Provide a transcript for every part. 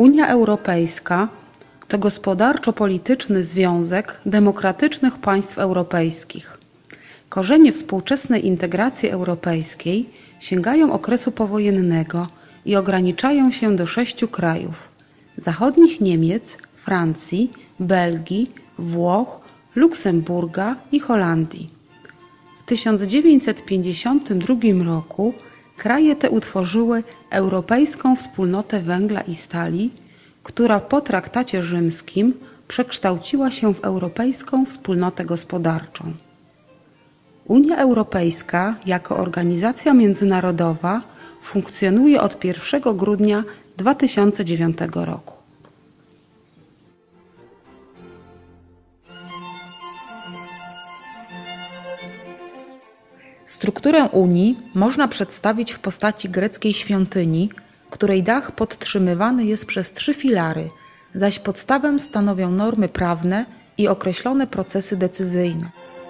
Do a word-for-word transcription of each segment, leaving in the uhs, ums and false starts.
Unia Europejska to gospodarczo-polityczny związek demokratycznych państw europejskich. Korzenie współczesnej integracji europejskiej sięgają okresu powojennego i ograniczają się do sześciu krajów: zachodnich Niemiec, Francji, Belgii, Włoch, Luksemburga i Holandii. W tysiąc dziewięćset pięćdziesiątym drugim roku kraje te utworzyły Europejską Wspólnotę Węgla i Stali, która po traktacie rzymskim przekształciła się w Europejską Wspólnotę Gospodarczą. Unia Europejska jako organizacja międzynarodowa funkcjonuje od pierwszego grudnia dwa tysiące dziewiątego roku. Strukturę Unii można przedstawić w postaci greckiej świątyni, której dach podtrzymywany jest przez trzy filary, zaś podstawę stanowią normy prawne i określone procesy decyzyjne.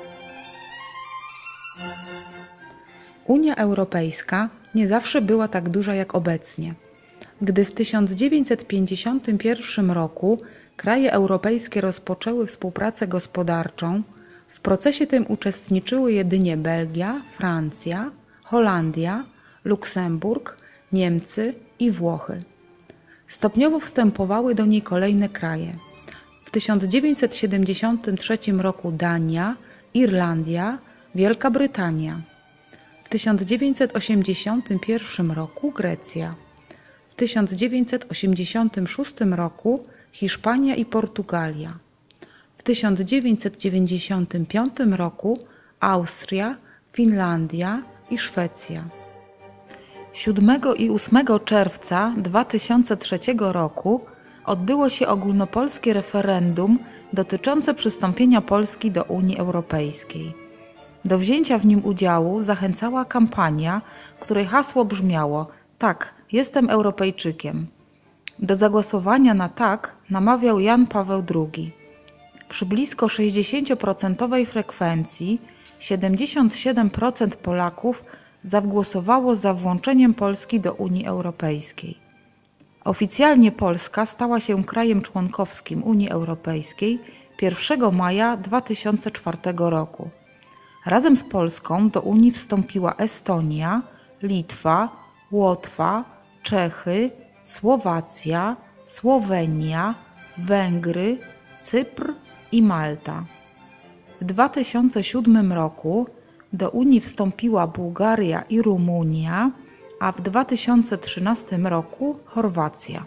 Unia Europejska nie zawsze była tak duża jak obecnie. Gdy w tysiąc dziewięćset pięćdziesiątym pierwszym roku kraje europejskie rozpoczęły współpracę gospodarczą, w procesie tym uczestniczyły jedynie Belgia, Francja, Holandia, Luksemburg, Niemcy i Włochy. Stopniowo wstępowały do niej kolejne kraje. W tysiąc dziewięćset siedemdziesiątym trzecim roku Dania, Irlandia, Wielka Brytania. W tysiąc dziewięćset osiemdziesiątym pierwszym roku Grecja. W tysiąc dziewięćset osiemdziesiątym szóstym roku Hiszpania i Portugalia. W tysiąc dziewięćset dziewięćdziesiątym piątym roku Austria, Finlandia i Szwecja. siódmego i ósmego czerwca dwa tysiące trzeciego roku odbyło się ogólnopolskie referendum dotyczące przystąpienia Polski do Unii Europejskiej. Do wzięcia w nim udziału zachęcała kampania, której hasło brzmiało: tak, jestem Europejczykiem. Do zagłosowania na tak namawiał Jan Paweł drugi. Przy blisko sześćdziesięcioprocentowej frekwencji siedemdziesiąt siedem procent Polaków zagłosowało za włączeniem Polski do Unii Europejskiej. Oficjalnie Polska stała się krajem członkowskim Unii Europejskiej pierwszego maja dwa tysiące czwartego roku. Razem z Polską do Unii wstąpiła Estonia, Litwa, Łotwa, Czechy, Słowacja, Słowenia, Węgry, Cypr i Malta. W dwa tysiące siódmym roku do Unii wstąpiła Bułgaria i Rumunia, a w dwa tysiące trzynastym roku Chorwacja.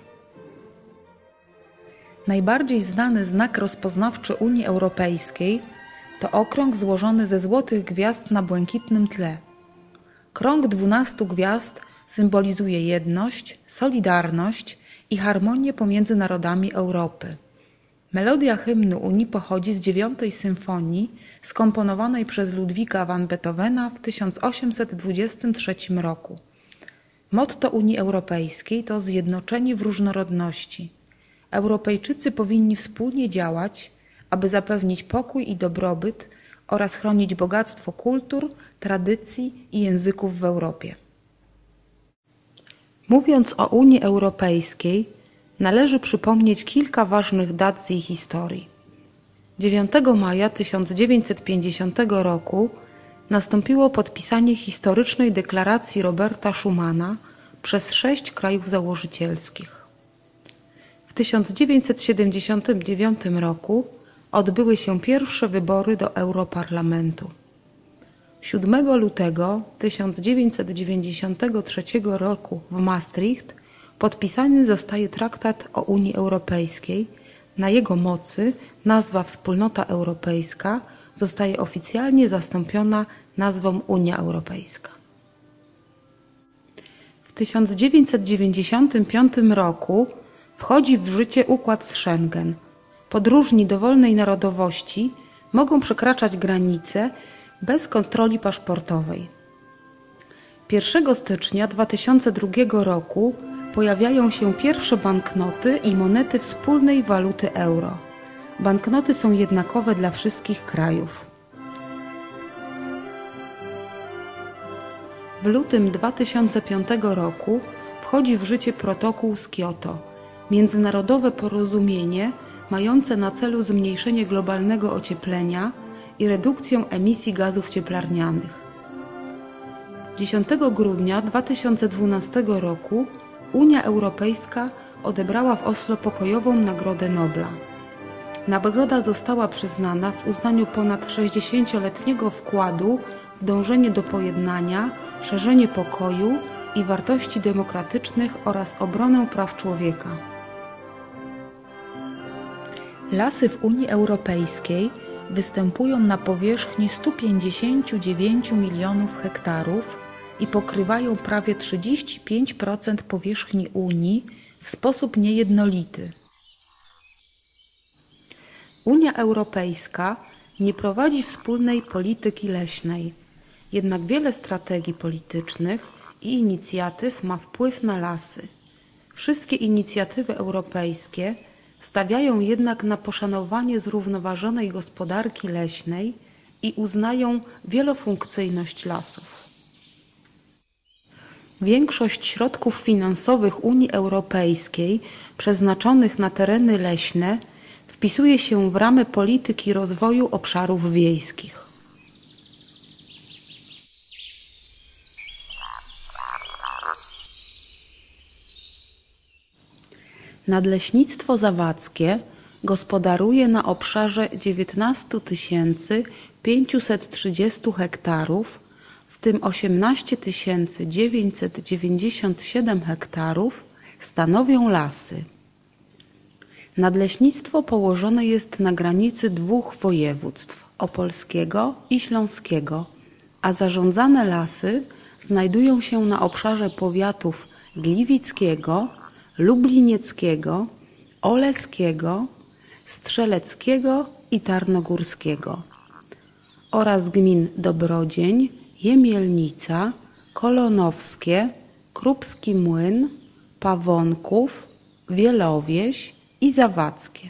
Najbardziej znany znak rozpoznawczy Unii Europejskiej to okrąg złożony ze złotych gwiazd na błękitnym tle. Krąg dwunastu gwiazd symbolizuje jedność, solidarność i harmonię pomiędzy narodami Europy. Melodia hymnu Unii pochodzi z dziewiątej symfonii skomponowanej przez Ludwika van Beethovena w tysiąc osiemset dwudziestym trzecim roku. Motto Unii Europejskiej to zjednoczeni w różnorodności. Europejczycy powinni wspólnie działać, aby zapewnić pokój i dobrobyt oraz chronić bogactwo kultur, tradycji i języków w Europie. Mówiąc o Unii Europejskiej, należy przypomnieć kilka ważnych dat z jej historii. dziewiątego maja tysiąc dziewięćset pięćdziesiątego roku nastąpiło podpisanie historycznej deklaracji Roberta Schumana przez sześć krajów założycielskich. W tysiąc dziewięćset siedemdziesiątym dziewiątym roku odbyły się pierwsze wybory do Europarlamentu. siódmego lutego tysiąc dziewięćset dziewięćdziesiątego trzeciego roku w Maastricht podpisany zostaje traktat o Unii Europejskiej. Na jego mocy nazwa Wspólnota Europejska zostaje oficjalnie zastąpiona nazwą Unia Europejska. W tysiąc dziewięćset dziewięćdziesiątym piątym roku wchodzi w życie układ z Schengen. Podróżni dowolnej narodowości mogą przekraczać granice bez kontroli paszportowej. pierwszego stycznia dwa tysiące drugiego roku pojawiają się pierwsze banknoty i monety wspólnej waluty euro. Banknoty są jednakowe dla wszystkich krajów. W lutym dwa tysiące piątego roku wchodzi w życie protokół z Kioto, międzynarodowe porozumienie mające na celu zmniejszenie globalnego ocieplenia i redukcję emisji gazów cieplarnianych. dziesiątego grudnia dwa tysiące dwunastego roku Unia Europejska odebrała w Oslo pokojową Nagrodę Nobla. Nagroda została przyznana w uznaniu ponad sześćdziesięcioletniego wkładu w dążenie do pojednania, szerzenie pokoju i wartości demokratycznych oraz obronę praw człowieka. Lasy w Unii Europejskiej występują na powierzchni stu pięćdziesięciu dziewięciu milionów hektarów i pokrywają prawie trzydzieści pięć procent powierzchni Unii w sposób niejednolity. Unia Europejska nie prowadzi wspólnej polityki leśnej, jednak wiele strategii politycznych i inicjatyw ma wpływ na lasy. Wszystkie inicjatywy europejskie stawiają jednak na poszanowanie zrównoważonej gospodarki leśnej i uznają wielofunkcyjność lasów. Większość środków finansowych Unii Europejskiej przeznaczonych na tereny leśne wpisuje się w ramy polityki rozwoju obszarów wiejskich. Nadleśnictwo zawadzkie gospodaruje na obszarze dziewiętnaście tysięcy pięćset trzydzieści hektarów, w tym osiemnaście tysięcy dziewięćset dziewięćdziesiąt siedem hektarów stanowią lasy. Nadleśnictwo położone jest na granicy dwóch województw, opolskiego i śląskiego, a zarządzane lasy znajdują się na obszarze powiatów gliwickiego, lublinieckiego, oleskiego, strzeleckiego i tarnogórskiego oraz gmin Dobrodzień, Jemielnica, Kolonowskie, Krupski Młyn, Pawonków, Wielowieś i Zawadzkie.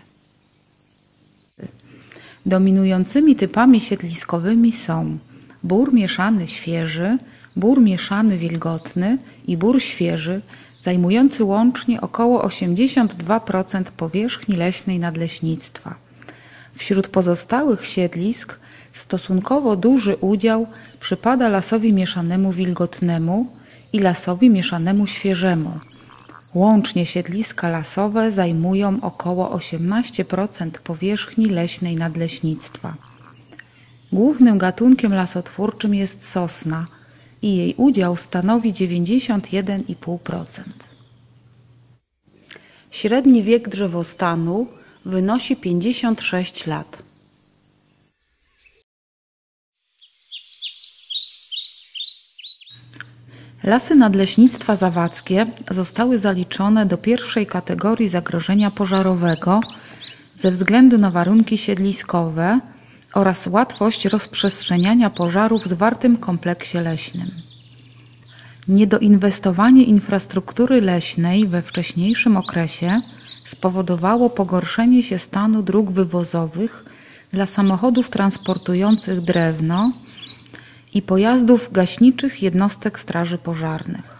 Dominującymi typami siedliskowymi są bór mieszany świeży, bór mieszany wilgotny i bór świeży, zajmujący łącznie około osiemdziesiąt dwa procent powierzchni leśnej nadleśnictwa. Wśród pozostałych siedlisk stosunkowo duży udział przypada lasowi mieszanemu wilgotnemu i lasowi mieszanemu świeżemu. Łącznie siedliska lasowe zajmują około osiemnaście procent powierzchni leśnej nadleśnictwa. Głównym gatunkiem lasotwórczym jest sosna i jej udział stanowi dziewięćdziesiąt jeden i pół procent. Średni wiek drzewostanu wynosi pięćdziesiąt sześć lat. Lasy nadleśnictwa zawadzkie zostały zaliczone do pierwszej kategorii zagrożenia pożarowego ze względu na warunki siedliskowe oraz łatwość rozprzestrzeniania pożarów w zwartym kompleksie leśnym. Niedoinwestowanie infrastruktury leśnej we wcześniejszym okresie spowodowało pogorszenie się stanu dróg wywozowych dla samochodów transportujących drewno i pojazdów gaśniczych jednostek straży pożarnych.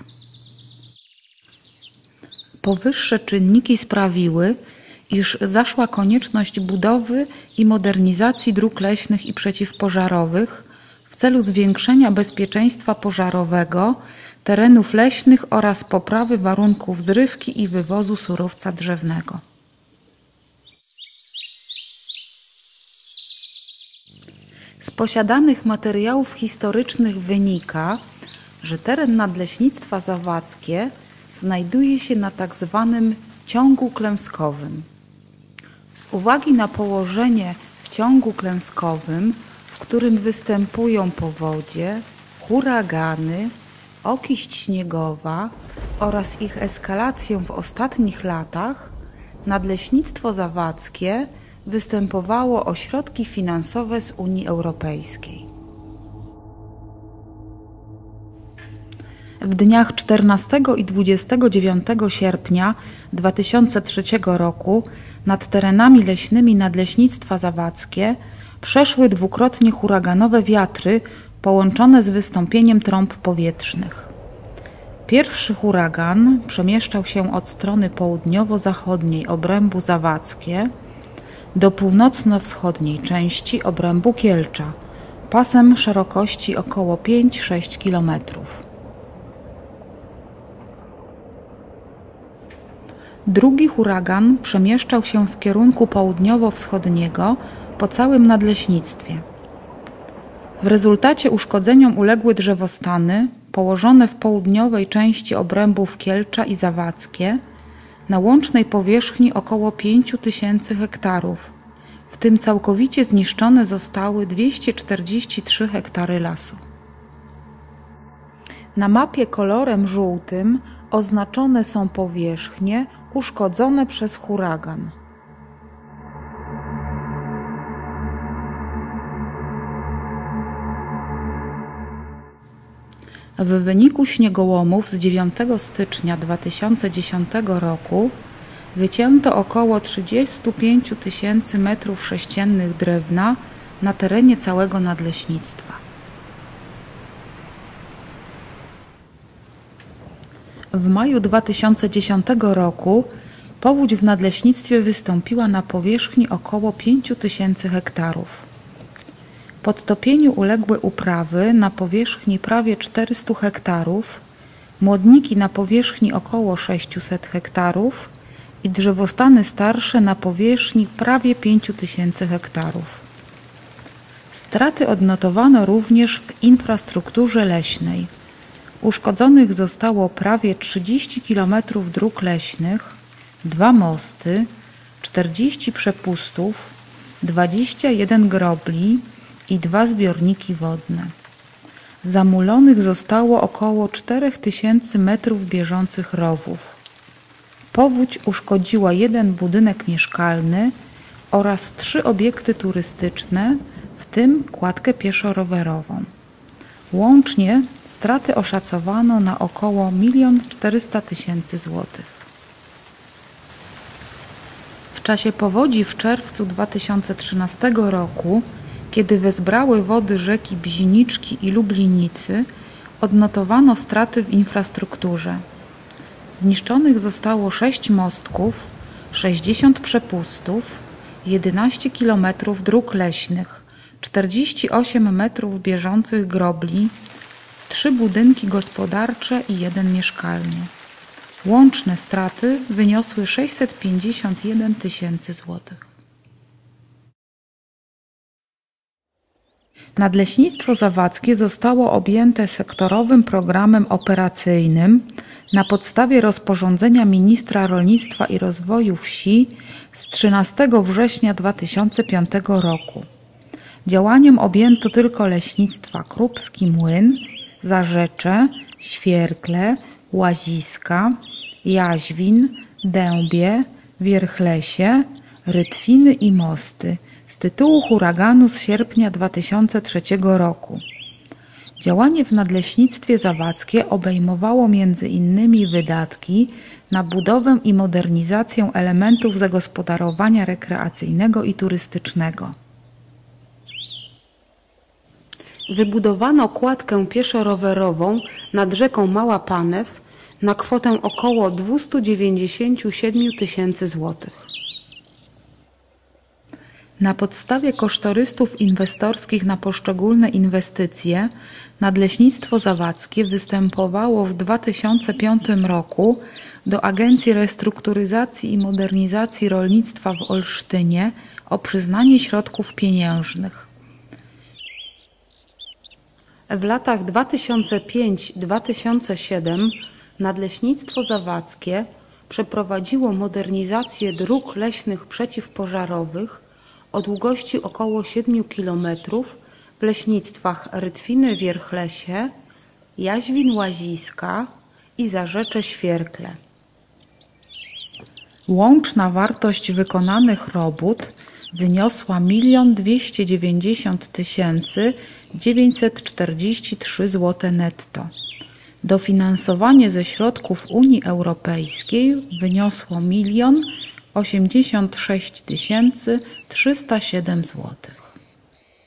Powyższe czynniki sprawiły, iż zaszła konieczność budowy i modernizacji dróg leśnych i przeciwpożarowych w celu zwiększenia bezpieczeństwa pożarowego terenów leśnych oraz poprawy warunków zrywki i wywozu surowca drzewnego. Z posiadanych materiałów historycznych wynika, że teren nadleśnictwa zawadzkie znajduje się na tak zwanym ciągu klęskowym. Z uwagi na położenie w ciągu klęskowym, w którym występują powodzie, huragany, okiść śniegowa oraz ich eskalację w ostatnich latach, nadleśnictwo zawadzkie występowało o środki finansowe z Unii Europejskiej. W dniach czternastego i dwudziestego dziewiątego sierpnia dwa tysiące trzeciego roku nad terenami leśnymi nadleśnictwa zawadzkie przeszły dwukrotnie huraganowe wiatry połączone z wystąpieniem trąb powietrznych. Pierwszy huragan przemieszczał się od strony południowo-zachodniej obrębu Zawadzkie do północno-wschodniej części obrębu Kielcza, pasem szerokości około pięć do sześciu kilometrów. Drugi huragan przemieszczał się z kierunku południowo-wschodniego po całym nadleśnictwie. W rezultacie uszkodzeniom uległy drzewostany położone w południowej części obrębów Kielcza i Zawadzkie na łącznej powierzchni około pięciu tysięcy hektarów, w tym całkowicie zniszczone zostały dwieście czterdzieści trzy hektary lasu. Na mapie kolorem żółtym oznaczone są powierzchnie uszkodzone przez huragan. W wyniku śniegołomów z dziewiątego stycznia dwa tysiące dziesiątego roku wycięto około trzydzieści pięć tysięcy metrów sześciennych drewna na terenie całego nadleśnictwa. W maju dwa tysiące dziesiątego roku powódź w nadleśnictwie wystąpiła na powierzchni około pięciu tysięcy hektarów. Podtopieniu uległy uprawy na powierzchni prawie czterystu hektarów, młodniki na powierzchni około sześciuset hektarów i drzewostany starsze na powierzchni prawie pięciu tysięcy hektarów. Straty odnotowano również w infrastrukturze leśnej. Uszkodzonych zostało prawie trzydzieści kilometrów dróg leśnych, dwa mosty, czterdzieści przepustów, dwadzieścia jeden grobli i dwa zbiorniki wodne. Zamulonych zostało około czterech tysięcy metrów bieżących rowów. Powódź uszkodziła jeden budynek mieszkalny oraz trzy obiekty turystyczne, w tym kładkę pieszo-rowerową. Łącznie straty oszacowano na około milion czterysta tysięcy złotych. W czasie powodzi w czerwcu dwa tysiące trzynastego roku, kiedy wezbrały wody rzeki Bziniczki i Lublinicy, odnotowano straty w infrastrukturze. Zniszczonych zostało sześć mostków, sześćdziesiąt przepustów, jedenaście kilometrów dróg leśnych, czterdzieści osiem metrów bieżących grobli, trzy budynki gospodarcze i jeden mieszkalny. Łączne straty wyniosły sześćset pięćdziesiąt jeden tysięcy złotych. Nadleśnictwo Zawadzkie zostało objęte sektorowym programem operacyjnym na podstawie rozporządzenia ministra rolnictwa i rozwoju wsi z trzynastego września dwa tysiące piątego roku. Działaniem objęto tylko leśnictwa Krupski Młyn, Zarzecze, Świerkle, Łaziska, Jaźwin, Dębie, Wierchlesie, Rytwiny i Mosty z tytułu huraganu z sierpnia dwa tysiące trzeciego roku. Działanie w Nadleśnictwie Zawadzkie obejmowało między innymi wydatki na budowę i modernizację elementów zagospodarowania rekreacyjnego i turystycznego. Wybudowano kładkę pieszo-rowerową nad rzeką Mała Panew na kwotę około dwieście dziewięćdziesiąt siedem tysięcy złotych. Na podstawie kosztorysów inwestorskich na poszczególne inwestycje Nadleśnictwo Zawadzkie występowało w dwa tysiące piątym roku do Agencji Restrukturyzacji i Modernizacji Rolnictwa w Olsztynie o przyznanie środków pieniężnych. W latach dwa tysiące piątym do dwa tysiące siódmego Nadleśnictwo Zawadzkie przeprowadziło modernizację dróg leśnych przeciwpożarowych o długości około siedmiu kilometrów w leśnictwach Rytwiny Wierchlesie, Jaźwin Łaziska i Zarzecze Świerkle. Łączna wartość wykonanych robót wyniosła milion dwieście dziewięćdziesiąt tysięcy dziewięćset czterdzieści trzy złote netto. Dofinansowanie ze środków Unii Europejskiej wyniosło milion osiemdziesiąt sześć tysięcy trzysta siedem złotych.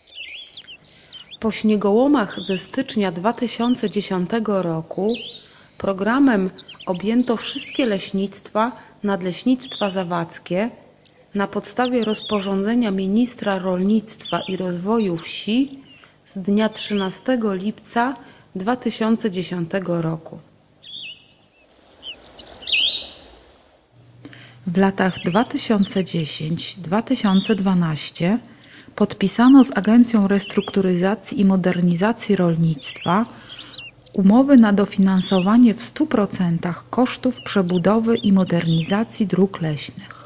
Po śniegołomach ze stycznia dwa tysiące dziesiątego roku Programem objęto wszystkie leśnictwa, nadleśnictwa zawadzkie na podstawie rozporządzenia ministra rolnictwa i rozwoju wsi z dnia trzynastego lipca dwa tysiące dziesiątego roku. W latach dwa tysiące dziesiątym do dwa tysiące dwunastego podpisano z Agencją Restrukturyzacji i Modernizacji Rolnictwa umowy na dofinansowanie w stu procentach kosztów przebudowy i modernizacji dróg leśnych.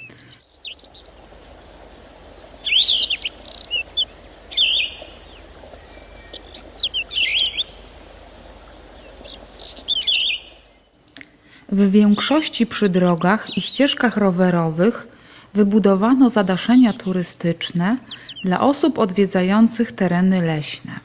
W większości przy drogach i ścieżkach rowerowych wybudowano zadaszenia turystyczne dla osób odwiedzających tereny leśne.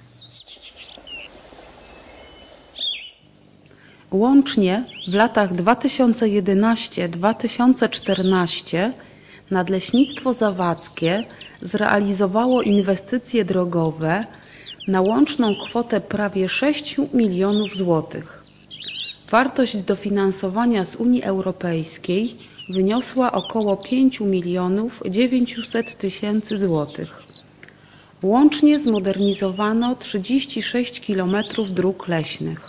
Łącznie w latach dwa tysiące jedenastego do dwa tysiące czternastego Nadleśnictwo Zawadzkie zrealizowało inwestycje drogowe na łączną kwotę prawie sześciu milionów złotych. Wartość dofinansowania z Unii Europejskiej wyniosła około pięć milionów dziewięćset tysięcy złotych. Łącznie zmodernizowano trzydzieści sześć kilometrów dróg leśnych.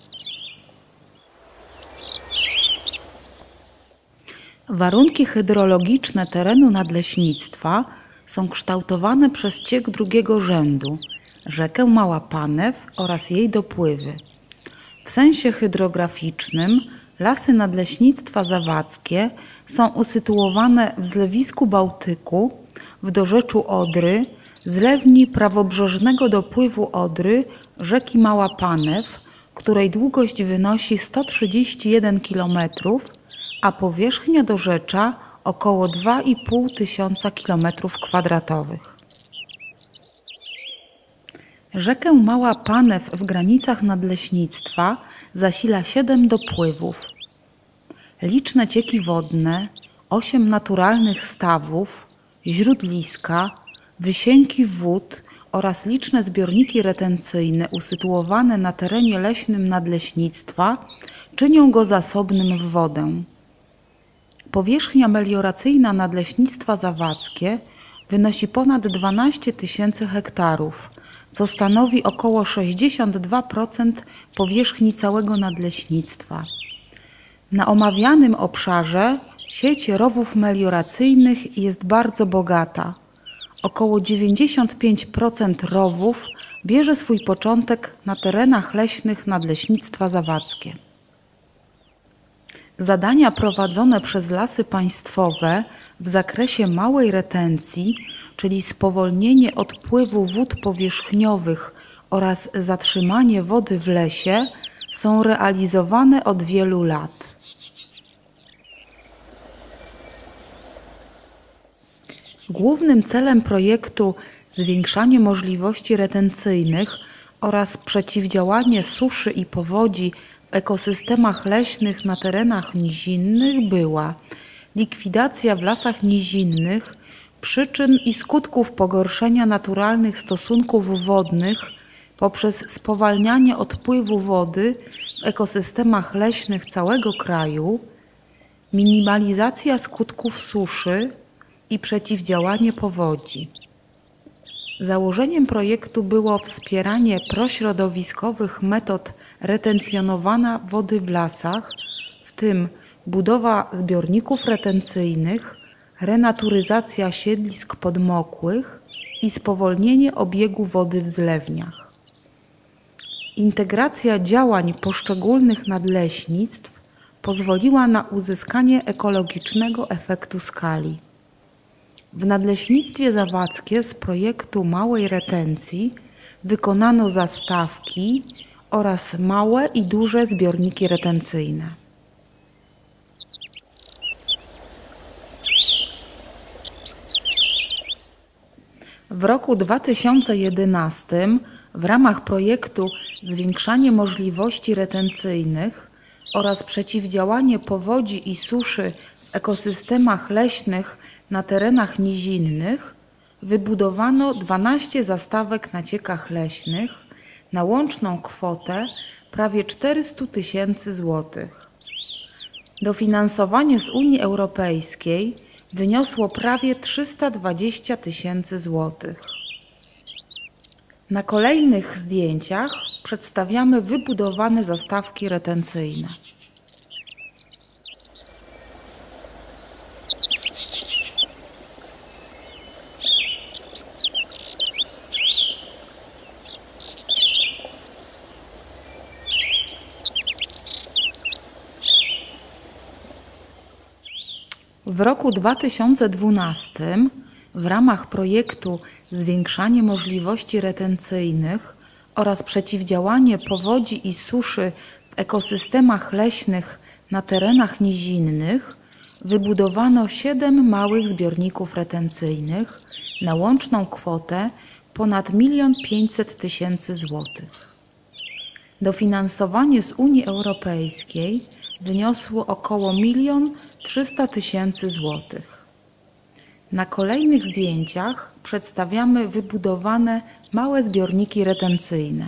Warunki hydrologiczne terenu nadleśnictwa są kształtowane przez ciek drugiego rzędu, rzekę Mała Panew oraz jej dopływy. W sensie hydrograficznym lasy nadleśnictwa zawadzkie są usytuowane w zlewisku Bałtyku, w dorzeczu Odry, zlewni prawobrzeżnego dopływu Odry rzeki Mała Panew, której długość wynosi sto trzydzieści jeden kilometrów, a powierzchnia dorzecza około dwa i pół tysiąca kilometrów kwadratowych. Rzekę Mała Panew w granicach nadleśnictwa zasila siedem dopływów. Liczne cieki wodne, osiem naturalnych stawów, źródliska, wysięki wód oraz liczne zbiorniki retencyjne usytuowane na terenie leśnym nadleśnictwa czynią go zasobnym w wodę. Powierzchnia melioracyjna nadleśnictwa zawadzkie wynosi ponad dwanaście tysięcy hektarów, co stanowi około sześćdziesiąt dwa procent powierzchni całego nadleśnictwa. Na omawianym obszarze sieć rowów melioracyjnych jest bardzo bogata. Około dziewięćdziesiąt pięć procent rowów bierze swój początek na terenach leśnych nadleśnictwa zawadzkie. Zadania prowadzone przez Lasy Państwowe w zakresie małej retencji, czyli spowolnienie odpływu wód powierzchniowych oraz zatrzymanie wody w lesie, są realizowane od wielu lat. Głównym celem projektu zwiększanie możliwości retencyjnych oraz przeciwdziałanie suszy i powodzi w ekosystemach leśnych na terenach nizinnych była likwidacja w lasach nizinnych przyczyn i skutków pogorszenia naturalnych stosunków wodnych poprzez spowalnianie odpływu wody w ekosystemach leśnych całego kraju, minimalizacja skutków suszy i przeciwdziałanie powodzi. Założeniem projektu było wspieranie prośrodowiskowych metod retencjonowania wody w lasach, w tym budowa zbiorników retencyjnych, renaturyzacja siedlisk podmokłych i spowolnienie obiegu wody w zlewniach. Integracja działań poszczególnych nadleśnictw pozwoliła na uzyskanie ekologicznego efektu skali. W Nadleśnictwie Zawadzkie z projektu małej retencji wykonano zastawki oraz małe i duże zbiorniki retencyjne. W roku dwa tysiące jedenastym w ramach projektu Zwiększanie możliwości retencyjnych oraz przeciwdziałanie powodzi i suszy w ekosystemach leśnych na terenach nizinnych wybudowano dwanaście zastawek na ciekach leśnych na łączną kwotę prawie czterysta tysięcy złotych. Dofinansowanie z Unii Europejskiej wyniosło prawie trzysta dwadzieścia tysięcy złotych. Na kolejnych zdjęciach przedstawiamy wybudowane zastawki retencyjne. W roku dwa tysiące dwunastym w ramach projektu Zwiększanie możliwości retencyjnych oraz przeciwdziałanie powodzi i suszy w ekosystemach leśnych na terenach nizinnych wybudowano siedem małych zbiorników retencyjnych na łączną kwotę ponad milion pięćset tysięcy złotych. Dofinansowanie z Unii Europejskiej wyniosło około milion trzysta tysięcy złotych. Na kolejnych zdjęciach przedstawiamy wybudowane małe zbiorniki retencyjne.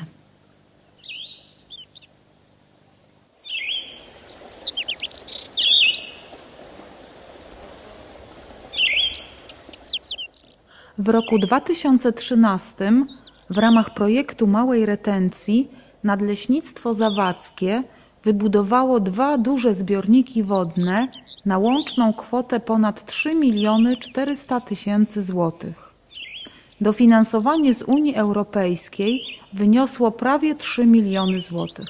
W roku dwa tysiące trzynastym w ramach projektu małej retencji Nadleśnictwo Zawadzkie wybudowało dwa duże zbiorniki wodne na łączną kwotę ponad trzy miliony czterysta tysięcy złotych. Dofinansowanie z Unii Europejskiej wyniosło prawie trzy miliony złotych.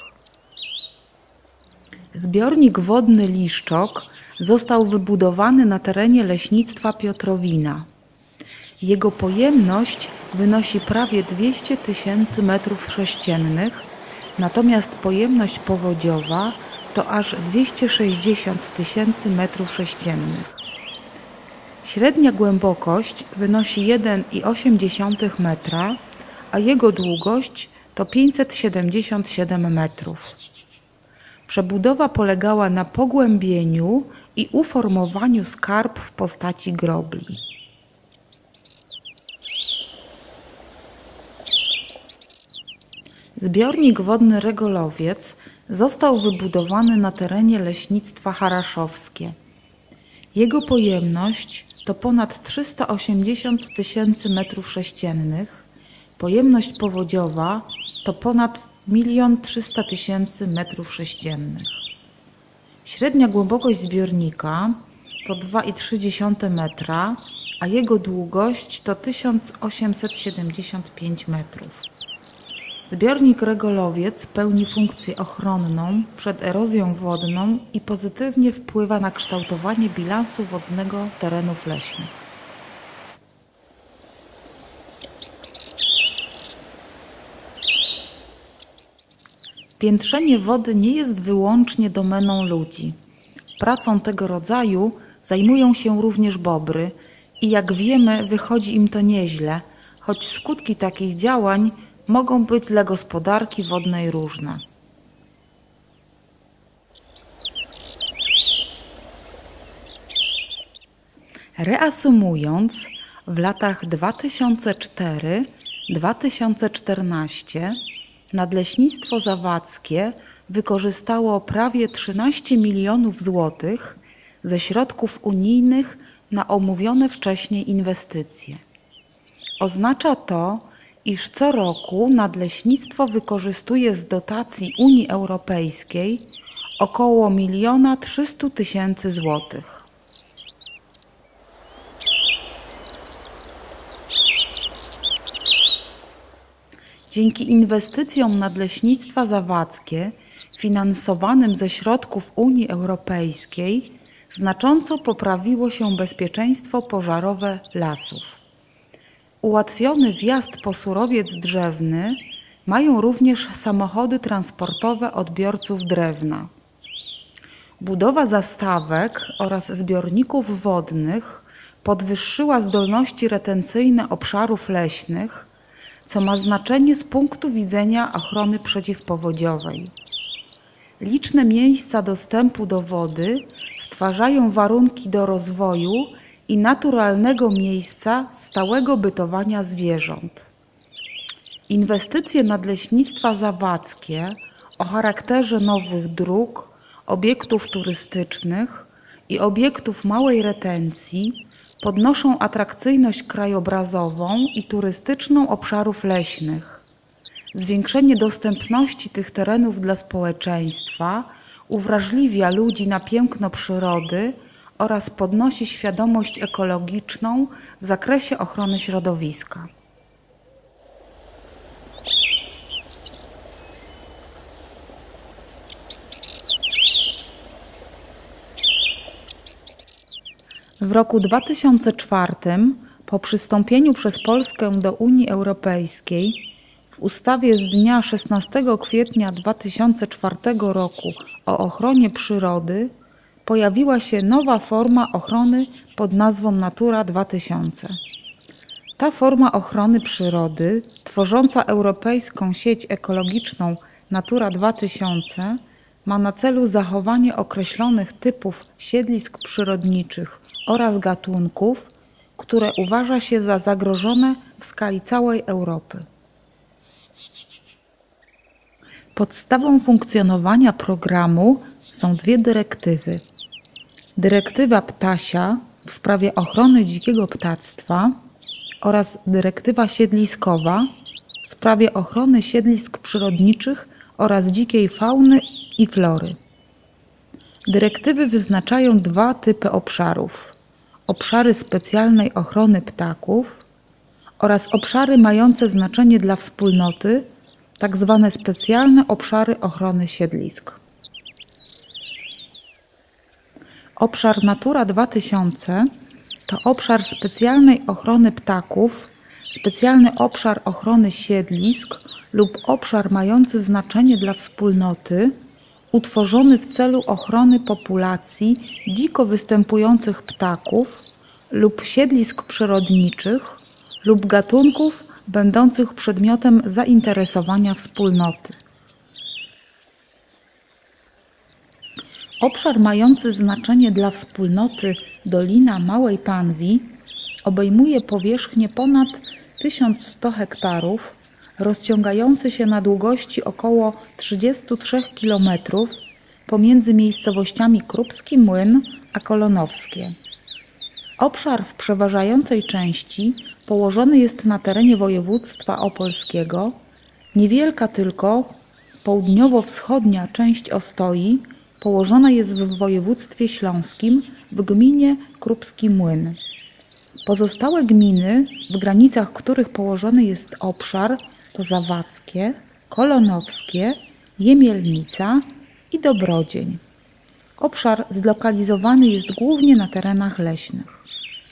Zbiornik wodny Liszczok został wybudowany na terenie Leśnictwa Piotrowina. Jego pojemność wynosi prawie dwieście tysięcy metrów sześciennych, natomiast pojemność powodziowa to aż dwieście sześćdziesiąt tysięcy metrów sześciennych. Średnia głębokość wynosi jeden i osiem dziesiątych metra, a jego długość to pięćset siedemdziesiąt siedem metrów. Przebudowa polegała na pogłębieniu i uformowaniu skarp w postaci grobli. Zbiornik wodny Regolowiec został wybudowany na terenie Leśnictwa Haraszowskie. Jego pojemność to ponad trzysta osiemdziesiąt tysięcy metrów sześciennych, pojemność powodziowa to ponad milion trzysta tysięcy metrów sześciennych. Średnia głębokość zbiornika to dwa i trzy dziesiąte metra, a jego długość to tysiąc osiemset siedemdziesiąt pięć metrów. Zbiornik Regolowiec pełni funkcję ochronną przed erozją wodną i pozytywnie wpływa na kształtowanie bilansu wodnego terenów leśnych. Piętrzenie wody nie jest wyłącznie domeną ludzi. Pracą tego rodzaju zajmują się również bobry i jak wiemy, wychodzi im to nieźle, choć skutki takich działań mogą być dla gospodarki wodnej różne. Reasumując, w latach dwa tysiące czwartym do dwa tysiące czternastego Nadleśnictwo Zawadzkie wykorzystało prawie trzynaście milionów złotych ze środków unijnych na omówione wcześniej inwestycje. Oznacza to, iż co roku Nadleśnictwo wykorzystuje z dotacji Unii Europejskiej około miliona trzysta tysięcy złotych. Dzięki inwestycjom Nadleśnictwa Zawadzkie finansowanym ze środków Unii Europejskiej znacząco poprawiło się bezpieczeństwo pożarowe lasów. Ułatwiony wjazd po surowiec drzewny mają również samochody transportowe odbiorców drewna. Budowa zastawek oraz zbiorników wodnych podwyższyła zdolności retencyjne obszarów leśnych, co ma znaczenie z punktu widzenia ochrony przeciwpowodziowej. Liczne miejsca dostępu do wody stwarzają warunki do rozwoju i naturalnego miejsca stałego bytowania zwierząt. Inwestycje Nadleśnictwa Zawadzkie o charakterze nowych dróg, obiektów turystycznych i obiektów małej retencji podnoszą atrakcyjność krajobrazową i turystyczną obszarów leśnych. Zwiększenie dostępności tych terenów dla społeczeństwa uwrażliwia ludzi na piękno przyrody oraz podnosi świadomość ekologiczną w zakresie ochrony środowiska. W roku dwa tysiące czwartym, po przystąpieniu przez Polskę do Unii Europejskiej, w ustawie z dnia szesnastego kwietnia dwa tysiące czwartego roku o ochronie przyrody pojawiła się nowa forma ochrony pod nazwą Natura dwa tysiące. Ta forma ochrony przyrody, tworząca europejską sieć ekologiczną Natura dwa tysiące, ma na celu zachowanie określonych typów siedlisk przyrodniczych oraz gatunków, które uważa się za zagrożone w skali całej Europy. Podstawą funkcjonowania programu są dwie dyrektywy. Dyrektywa Ptasia w sprawie ochrony dzikiego ptactwa oraz dyrektywa siedliskowa w sprawie ochrony siedlisk przyrodniczych oraz dzikiej fauny i flory. Dyrektywy wyznaczają dwa typy obszarów: obszary specjalnej ochrony ptaków oraz obszary mające znaczenie dla wspólnoty, tak zwane specjalne obszary ochrony siedlisk. Obszar Natura dwa tysiące to obszar specjalnej ochrony ptaków, specjalny obszar ochrony siedlisk lub obszar mający znaczenie dla wspólnoty, utworzony w celu ochrony populacji dziko występujących ptaków lub siedlisk przyrodniczych lub gatunków będących przedmiotem zainteresowania wspólnoty. Obszar mający znaczenie dla wspólnoty Dolina Małej Panwi obejmuje powierzchnię ponad tysiąc sto hektarów, rozciągający się na długości około trzydziestu trzech kilometrów pomiędzy miejscowościami Krupski Młyn a Kolonowskie. Obszar w przeważającej części położony jest na terenie województwa opolskiego, niewielka tylko południowo-wschodnia część Ostoi położona jest w województwie śląskim w gminie Krupski Młyn. Pozostałe gminy, w granicach których położony jest obszar, to Zawadzkie, Kolonowskie, Jemielnica i Dobrodzień. Obszar zlokalizowany jest głównie na terenach leśnych.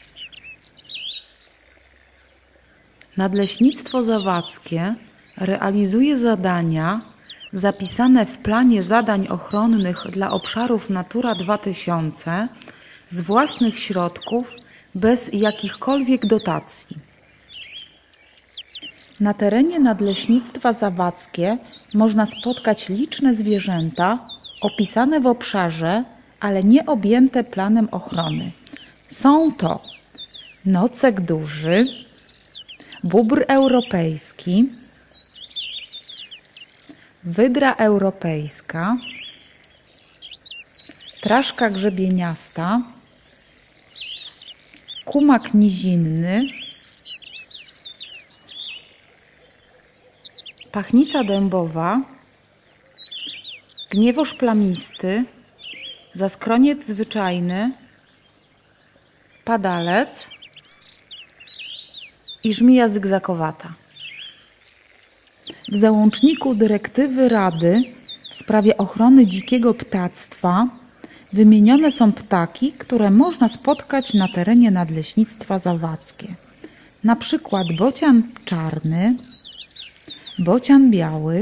Nadleśnictwo Zawadzkie realizuje zadania zapisane w planie zadań ochronnych dla obszarów Natura dwa tysiące z własnych środków bez jakichkolwiek dotacji. Na terenie Nadleśnictwa Zawadzkie można spotkać liczne zwierzęta opisane w obszarze, ale nie objęte planem ochrony. Są to nocek duży, bóbr europejski, wydra europejska, traszka grzebieniasta, kumak nizinny, pachnica dębowa, gniewoż plamisty, zaskroniec zwyczajny, padalec i żmija zygzakowata. W załączniku dyrektywy Rady w sprawie ochrony dzikiego ptactwa wymienione są ptaki, które można spotkać na terenie Nadleśnictwa Zawadzkie. Na przykład bocian czarny, bocian biały,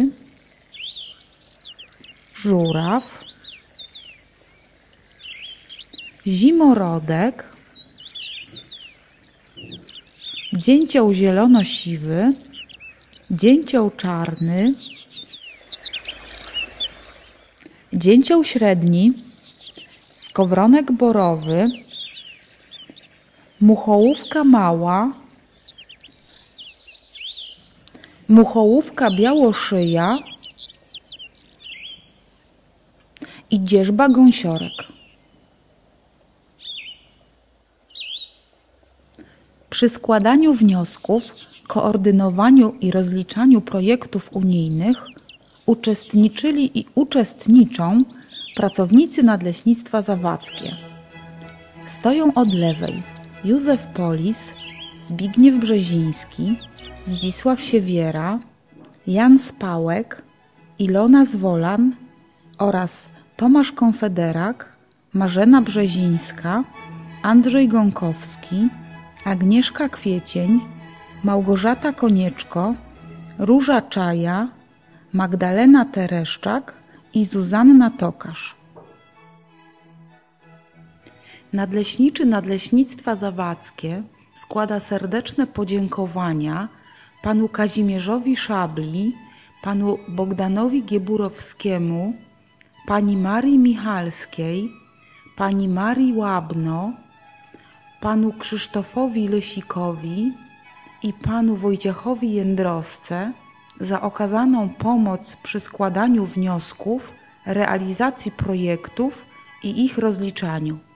żuraw, zimorodek, dzięcioł zielono-siwy, dzięcioł czarny, dzięcioł średni, skowronek borowy, muchołówka mała, Muchołówka białoszyja i dzierżba gąsiorek. Przy składaniu wniosków, koordynowaniu i rozliczaniu projektów unijnych uczestniczyli i uczestniczą pracownicy Nadleśnictwa Zawadzkie. Stoją od lewej Józef Polis, Zbigniew Brzeziński, Zdzisław Siewiera, Jan Spałek, Ilona Zwolan oraz Tomasz Konfederak, Marzena Brzezińska, Andrzej Gąkowski, Agnieszka Kwiecień, Małgorzata Konieczko, Róża Czaja, Magdalena Tereszczak i Zuzanna Tokarz. Nadleśniczy Nadleśnictwa Zawadzkie składa serdeczne podziękowania panu Kazimierzowi Szabli, panu Bogdanowi Gieburowskiemu, pani Marii Michalskiej, pani Marii Łabno, panu Krzysztofowi Lysikowi i panu Wojciechowi Jędrosce za okazaną pomoc przy składaniu wniosków, realizacji projektów i ich rozliczaniu.